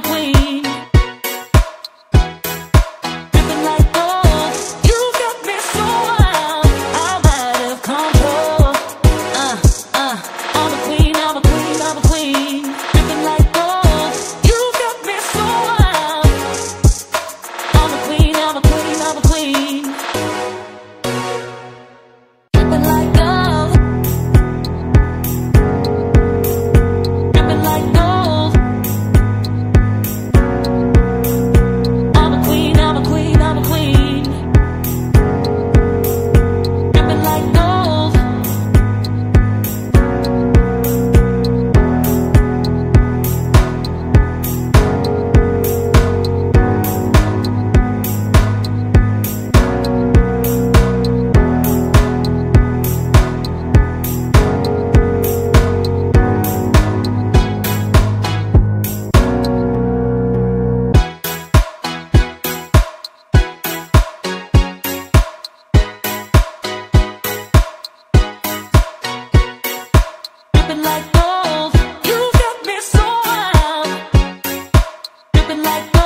queen. Dripping like gold, you got me so wild, I'm out of control. I'm a queen, I'm a queen, I'm a queen. Dripping like gold, you got me so wild. I'm a queen, I'm a queen, I'm a queen. Dripping like gold, dripping like gold. I'm a queen, I'm a queen, I'm a queen. Dripping like gold. Dripping like gold, you got me so wild. Dripping like gold.